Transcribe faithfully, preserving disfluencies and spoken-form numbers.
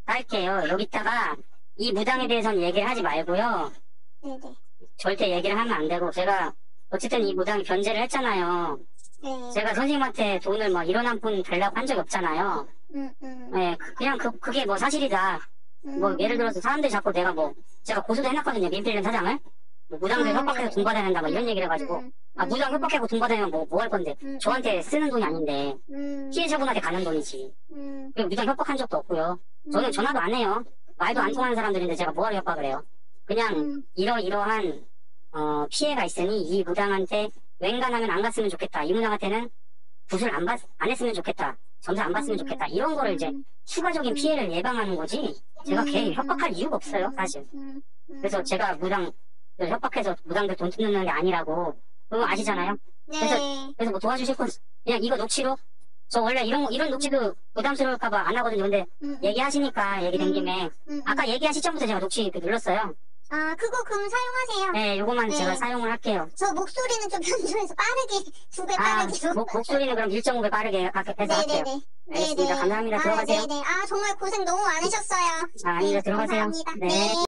할게요. 여기다가 이 무당에 대해서는 얘기를 하지 말고요. 네네. 절대 얘기를 하면 안 되고, 제가 어쨌든 이 무당이 변제를 했잖아요. 네. 제가 선생님한테 돈을 뭐 일 원 한 푼 달라고 한 적이 없잖아요. 음, 음. 네, 그- 그냥 그, 그게 뭐 사실이다. 뭐 음. 예를 들어서 사람들이 자꾸 내가 뭐 제가 고소도 해놨거든요. 민필련 사장을. 뭐 무당들 아, 협박해서 네. 돈 받아야 된다 뭐 이런 얘기를 해가지고. 음, 아, 무당 협박하고 돈 받으면 뭐 뭐 할 건데. 음. 저한테 쓰는 돈이 아닌데 음. 피해자분한테 가는 돈이지. 음. 그리고 무당 협박한 적도 없고요. 저는 음. 전화도 안 해요. 말도 안 통하는 사람들인데 제가 뭐하러 협박을 해요. 그냥 음. 이러이러한 어, 피해가 있으니 이 무당한테 웬간하면 안 갔으면 좋겠다. 이 무당한테는 굿을 안, 받, 안 했으면 좋겠다. 점수 안 받으면 좋겠다. 이런 거를 이제 추가적인 피해를 예방하는 거지. 제가 걔 협박할 이유가 없어요, 사실. 음. 음. 그래서 제가 무당 협박해서 무당들 돈 뜯는 게 아니라고 그거 아시잖아요. 네. 그래서 그래서 뭐 도와주실 건 그냥 이거 녹취로 저 원래 이런 거- 이런 녹취도 부담스러울까봐 안 하거든요. 근데 음. 얘기하시니까 얘기된 김에 음. 아까 얘기한 시점부터 제가 녹취 그 눌렀어요. 아, 그거 그럼 사용하세요. 네, 요거만 네. 제가 사용을 할게요. 저 목소리는 좀 변조해서 빠르게, 두 배 아, 빠르게. 목, 목소리는 그럼 일 점 오 배 빠르게 하- 해서 할게요. 네네네. 알겠습니다. 감사합니다. 아, 들어가세요. 네네. 아, 정말 고생 너무 많으셨어요. 아, 아닙니다. 네, 들어가세요. 감사합니다. 네. 네.